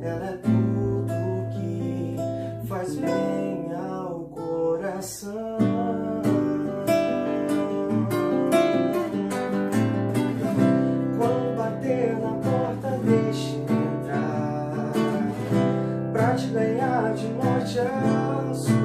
ela é tudo que faz bem ao coração. Quando bater na porta, deixe entrar, pra te ganhar de norte a sul.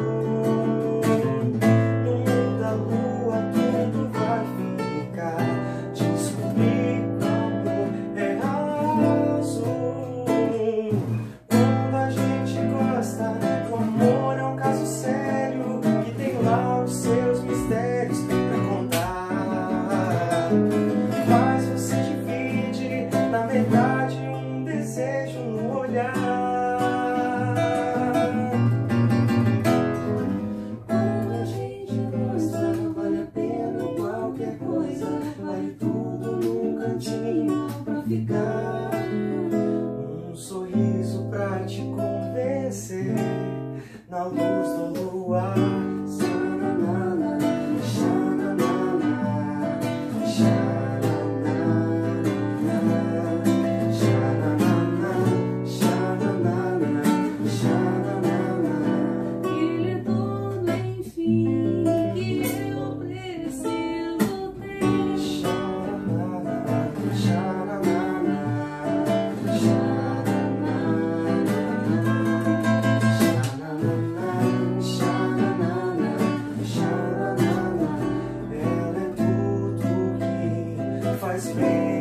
No mundo da lua tudo vai ficar, descobrir que o amor é azul. Quando a gente gosta, o amor é um caso sério, que tem lá os seus mistérios pra contar. Mas você divide na metade um desejo no olhar. Quando a gente gosta, vale a pena qualquer coisa, vale tudo num cantinho pra ficar. Um sorriso pra te convencer, na luz do luar. Xananana, xananana, xananana, xananana, xananana. Ele é dono, enfim, que eu preciso ter. Xananana, xananana, xananana, xananana, xananana. Ela é tudo que faz bem